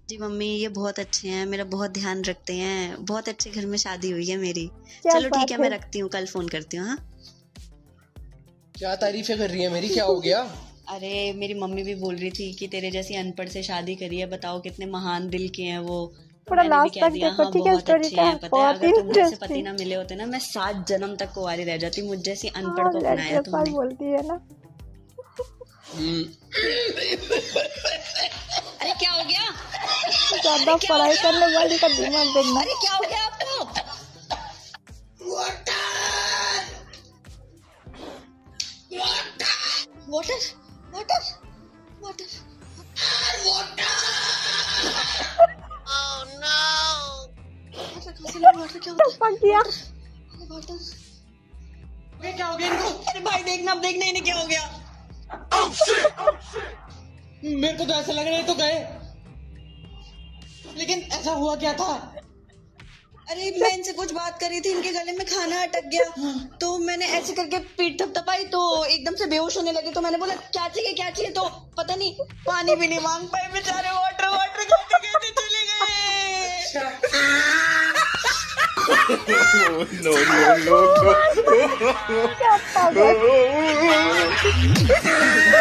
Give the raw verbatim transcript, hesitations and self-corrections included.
जी mummy, ये बहुत अच्छे हैं, मेरा बहुत ध्यान रखते हैं, बहुत अच्छे घर में शादी हुई है मेरी। क्या चलो ठीक बात है, है। मैं रखती हूँ, कल फोन करती हूँ। हाँ, क्या तारीफें कर रही है मेरी, क्या हो गया? अरे मेरी मम्मी भी बोल रही थी कि तेरे जैसी अनपढ़ से शादी करी है, बताओ कितने महान दिल के हैं वो। तो थोड़ा मैंने भी लास्ट कह तक दिया देखो, हाँ ठीक है? बहुत स्टोरी अच्छे का हैं। पता है, बहुत ही अगर तुम जैसे पति इंटरेस्टिंग। ना मिले होते ना, मैं सात जन्म तक कुंवारी रह जाती। मुझ जैसी अनपढ़ हाँ, को अपनाया लड़कियों का तुमने। बोलती है ना। हम्म, अरे क्या हो गया? ज्यादा क्या हो पढ़ाई गया? करने वाली का दिमाग देखना। अरे क्या हो गया आपको? वाटर वाटर वाटर वाटर क्या होता है? पक गया। अरे वाटर क्या हो गया इनको? अरे भाई देखना, अब देखना इन्हें क्या हो गया। मेरे को तो ऐसा लग रहा है ये तो गए, लेकिन ऐसा हुआ क्या था? अरे मैं इनसे कुछ बात कर रही थी, इनके गले में खाना अटक गया, तो मैंने ऐसे करके पीठ थपथपाई तो एकदम से बेहोश होने लगे। तो मैंने बोला क्या चाहिए क्या चाहिए, तो पता नहीं पानी भी नहीं मांग पाए बेचारे। वाटर वाटर कहते कहते चले गए। no, no, no, no. क्या पागल।